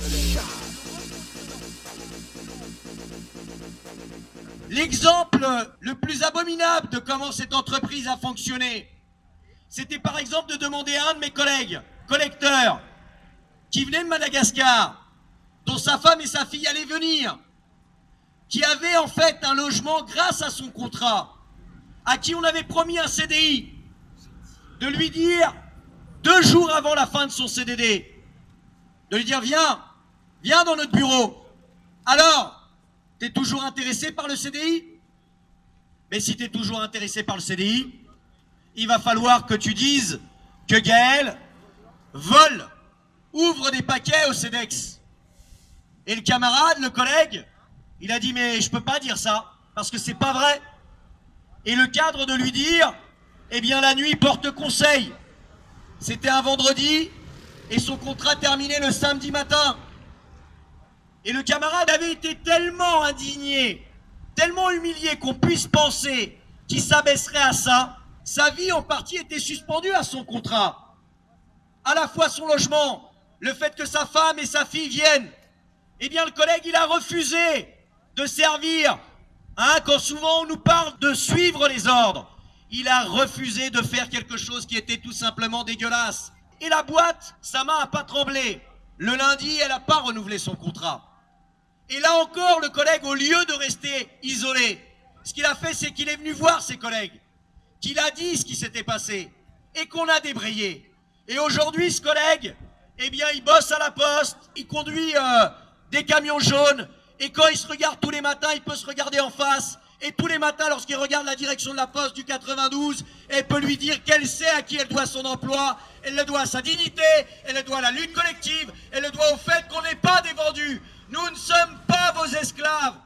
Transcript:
L'exemple le plus abominable de comment cette entreprise a fonctionné, c'était par exemple de demander à un de mes collègues, collecteurs, qui venait de Madagascar, dont sa femme et sa fille allaient venir, qui avait en fait un logement grâce à son contrat, à qui on avait promis un CDI, de lui dire 2 jours avant la fin de son CDD, de lui dire viens dans notre bureau. Alors, t'es toujours intéressé par le CDI? Mais si t'es toujours intéressé par le CDI, il va falloir que tu dises que Gaël vole, ouvre des paquets au CEDEX. Et le camarade, le collègue, il a dit mais je peux pas dire ça, parce que c'est pas vrai. Et le cadre de lui dire, eh bien la nuit porte conseil. C'était un vendredi, et son contrat terminait le samedi matin. Et le camarade avait été tellement indigné, tellement humilié qu'on puisse penser qu'il s'abaisserait à ça. Sa vie en partie était suspendue à son contrat. À la fois son logement, le fait que sa femme et sa fille viennent. Eh bien le collègue, il a refusé de servir. Quand souvent on nous parle de suivre les ordres, il a refusé de faire quelque chose qui était tout simplement dégueulasse. Et la boîte, sa main n'a pas tremblé. Le lundi, elle n'a pas renouvelé son contrat. Et là encore, le collègue, au lieu de rester isolé, ce qu'il a fait, c'est qu'il est venu voir ses collègues, qu'il a dit ce qui s'était passé, et qu'on a débrayé. Et aujourd'hui, ce collègue, eh bien, il bosse à la poste, il conduit des camions jaunes, et quand il se regarde tous les matins, il peut se regarder en face, et tous les matins, lorsqu'il regarde la direction de la poste du 92, elle peut lui dire qu'elle sait à qui elle doit son emploi, elle le doit à sa dignité, elle le doit à la lutte collective, elle le doit au fait qu'on n'est pas des vendus. Nous ne sommes pas vos esclaves.